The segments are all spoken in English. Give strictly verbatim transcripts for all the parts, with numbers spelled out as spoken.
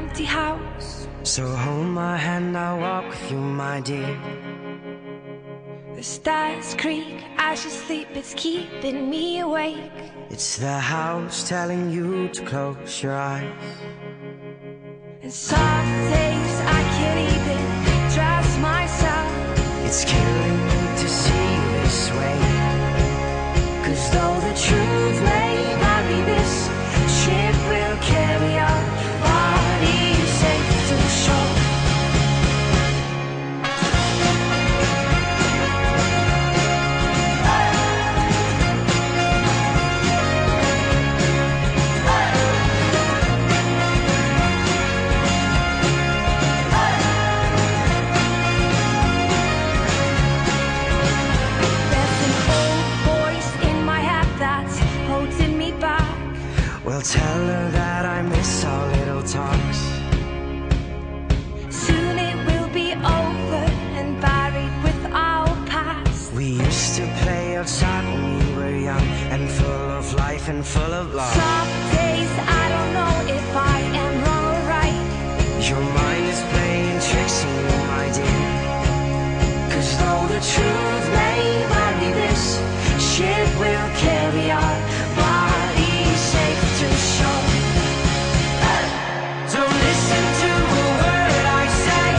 empty house. So hold my hand, I'll walk with you, my dear. The stars creak as you sleep, it's keeping me awake. It's the house telling you to close your eyes. And some days I can't even trust myself. It's killing me to see you this way. 'Cause though the truth may vary, this ship will carry our bodies safe to shore. Well, tell her that I miss our little talks. Soon it will be over and buried with our past. We used to play outside when we were young and full of life and full of love. Some days I don't know if I am wrong or right. Your mind is playing tricks on you, my dear. 'Cause though the truth may vary, this ship will carry our bodies safe to shore. Don't listen to a word I say.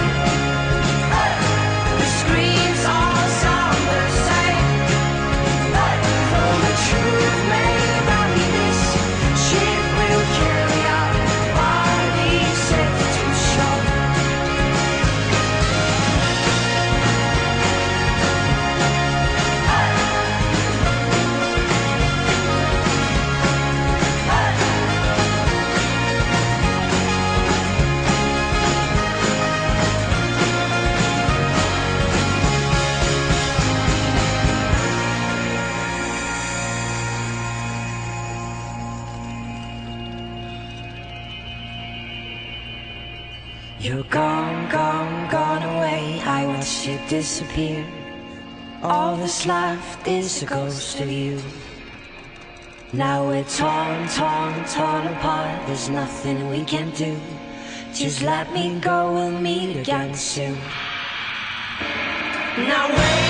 The screams all sound the same. Though the truth may vary, this ship will carry our bodies safe to shore. You're gone, gone, gone away. I watched you disappear. All that's left is a ghost of you. Now we're torn, torn, torn apart. There's nothing we can do. Just let me go, we'll meet again soon. Now wait.